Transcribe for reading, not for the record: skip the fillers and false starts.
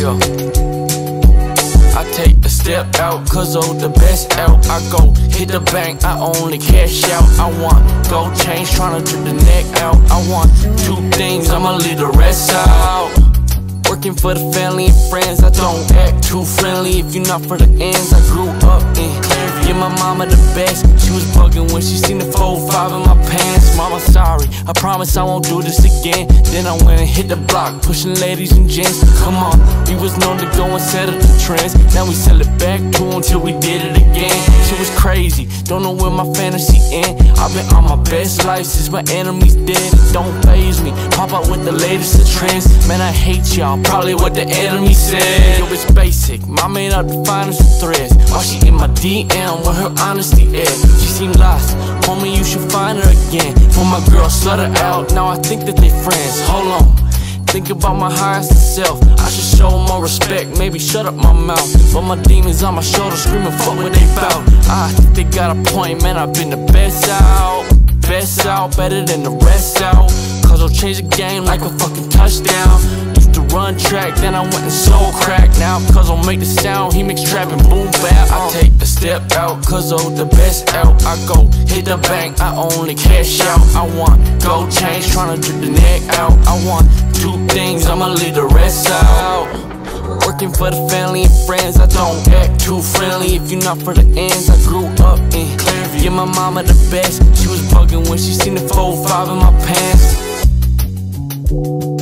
Yeah. I take a step out, Cuzzo the best out. I go hit the bank, I only cash out. I want gold chains, tryna drip the neck out. I want 2 things, I'ma leave the rest out. Working for the family and friends, I don't act too friendly. If you're not for the ends, I grew up in Clearview. Yeah, my mama the best, she was bugging when she seen the 4-5 in my pants. Mama, sorry, I promise I won't do this again. Then I went and hit the block, pushing ladies and gents. Come on, we was known to go and set up the trends. Now we sell it back to them till we did it again. Shit was crazy, don't know where my fantasy end. I've been on my best life since my enemies dead. It don't faze me, pop out with the latest of trends. Man, I hate y'all, probably what the enemy said. Yo, it's basic, mom ain't up the finest of threads. While she in my DM with her honesty is. She seemed lost, homie, you should find her again. For my girl, slut her out, now I think that they friends. Hold on, think about my highest self. I should show more respect, maybe shut up my mouth. But my demons on my shoulder screaming, fuck what they bout. I think they got a point, man, I've been the best out. Best out, better than the rest out. Cuzzo changed the game like a fucking touchdown. Used to run track, then I went and sold crack. Now Cuzzo make the sound, he makes trap and boom bap. I take a step out, Cuzzo the best out. I go hit the bank, I only cash out. I want gold chains, tryna drip the neck out. I want 2 things, I'ma leave the rest out. Working for the family and friends, I don't act too friendly. If you're not for the ends, I grew up in Clearview. Yeah, my mama the best, she was bugging when she seen the 4-5 in my pants.